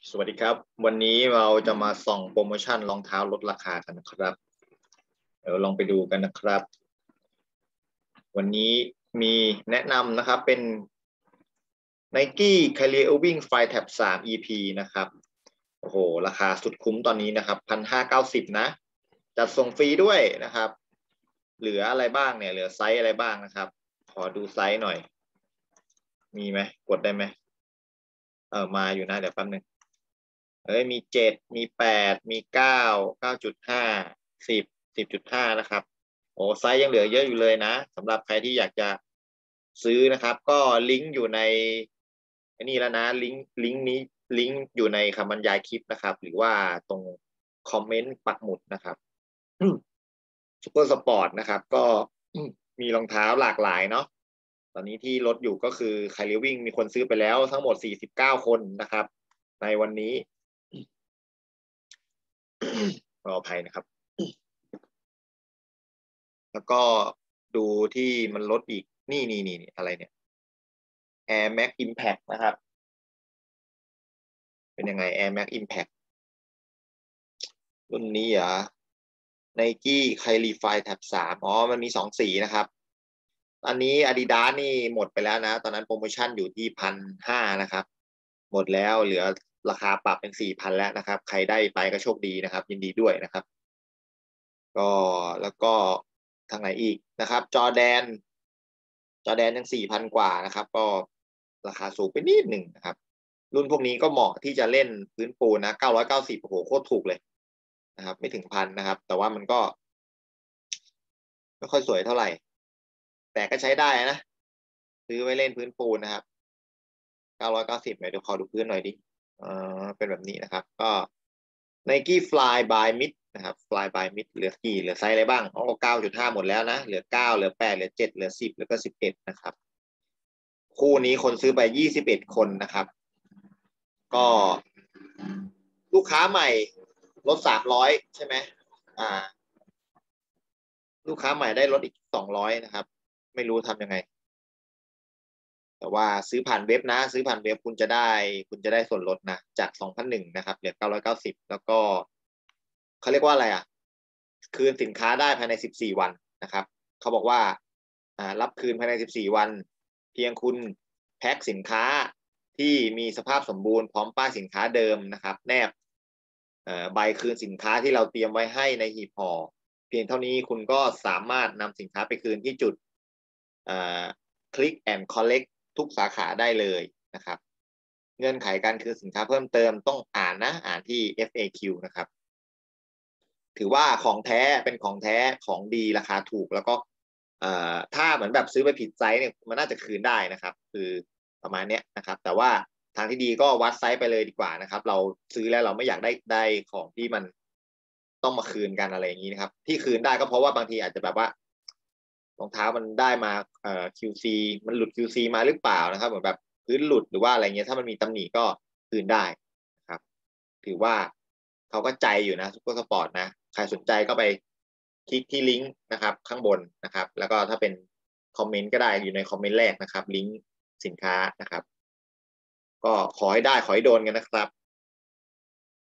สวัสดีครับวันนี้เราจะมาส่องโปรโมชั่นรองเท้าลดราคากันนะครับเดี๋ยวลองไปดูกันนะครับวันนี้มีแนะนำนะครับเป็น Nike Career Wing Fly Tab 3 EP นะครับโอ้โหราคาสุดคุ้มตอนนี้นะครับ1,590นะจัดส่งฟรีด้วยนะครับเหลืออะไรบ้างเนี่ยเหลือไซส์อะไรบ้างนะครับขอดูไซส์หน่อยมีไหมกดได้ไหมมาอยู่นะเดี๋ยวแป๊บนึงมี7มี8มี9.510.5นะครับโอ้ไซส์ยังเหลือเยอะอยู่เลยนะสำหรับใครที่อยากจะซื้อนะครับก็ลิงก์อยู่ในนี่แล้วนะลิงก์นี้ลิงก์อยู่ในคำบรรยายคลิปนะครับหรือว่าตรงคอมเมนต์ปักหมุดนะครับซุปเปอร์สปอร์ตนะครับก็มีรองเท้าหลากหลายเนาะตอนนี้ที่ลดอยู่ก็คือไคลวิ่งมีคนซื้อไปแล้วทั้งหมด49คนนะครับในวันนี้ขออภัยนะครับแล้วก็ดูที่มันลดอีกนี่อะไรเนี่ย Air Max Impact นะครับเป็นยังไง Air Max Impact รุ่นนี้Nike Clarify Tab 3มันมี2สีนะครับอันนี้ Adidas นี่หมดไปแล้วนะตอนนั้นโปรโมชั่นอยู่ที่1,500นะครับหมดแล้วเหลือราคาปรับเป็น4,000แล้วนะครับใครได้ไปก็โชคดีนะครับยินดีด้วยนะครับก็แล้วก็ทางไหนอีกนะครับจอร์แดนยัง4,000กว่านะครับก็ราคาสูงไปนิดหนึ่งนะครับรุ่นพวกนี้ก็เหมาะที่จะเล่นพื้นปูนนะ990โอ้โหโคตรถูกเลยนะครับไม่ถึง1,000นะครับแต่ว่ามันก็ไม่ค่อยสวยเท่าไหร่แต่ก็ใช้ได้นะซื้อไว้เล่นพื้นปูนนะครับ990หน่อยเดี๋ยวขอดูพื้นหน่อยดิเป็นแบบนี้นะครับก็ Nike Fly by Mid นะครับ Fly by Mid เหลือกี่เหลือไซส์อะไรบ้าง9.5หมดแล้วนะเหลือ9เหลือ8เหลือ7เหลือ10แล้วก็11นะครับคู่นี้คนซื้อไป21คนนะครับก็ลูกค้าใหม่ลด300ใช่ไหมลูกค้าใหม่ได้ลดอีก200นะครับไม่รู้ทำยังไงแต่ว่าซื้อผ่านเว็บนะซื้อผ่านเว็บคุณจะได้ส่วนลดนะจาก2,100นะครับเหลือ990แล้วก็เขาเรียกว่าอะไรคืนสินค้าได้ภายใน14วันนะครับเขาบอกว่ารับคืนภายใน14วันเพียงคุณแพ็คสินค้าที่มีสภาพสมบูรณ์พร้อมป้ายสินค้าเดิมนะครับแนบใบคืนสินค้าที่เราเตรียมไว้ให้ในหีบห่อเพียงเท่านี้คุณก็สามารถนำสินค้าไปคืนที่จุดClick and Collect ทุกสาขาได้เลยนะครับเงื่อนไขการคืนสินค้าเพิ่มเติมต้องอ่านที่ FAQ นะครับถือว่าของแท้เป็นของแท้ของดีราคาถูกแล้วก็ถ้าเหมือนแบบซื้อไปผิดไซส์เนี่ยมันน่าจะคืนได้นะครับคือประมาณนี้นะครับแต่ว่าทางที่ดีก็วัดไซส์ไปเลยดีกว่านะครับเราซื้อแล้วเราไม่อยากได้ของที่มันต้องมาคืนกันอะไรอย่างนี้นะครับที่คืนได้ก็เพราะว่าบางทีอาจจะแบบว่ารองเท้ามันได้มาQC มันหลุด QC มาหรือเปล่านะครับเหมือนแบบพื้นหลุดหรือว่าอะไรเงี้ยถ้ามันมีตำหนิก็คืนได้นะครับถือว่าเขาก็ใจอยู่นะซุปเปอร์สปอร์ตนะใครสนใจก็ไปคลิกที่ลิงก์นะครับข้างบนนะครับแล้วก็ถ้าเป็นคอมเมนต์ก็ได้อยู่ในคอมเมนต์แรกนะครับลิงก์สินค้านะครับก็ขอให้ได้ขอให้โดนกันนะครับ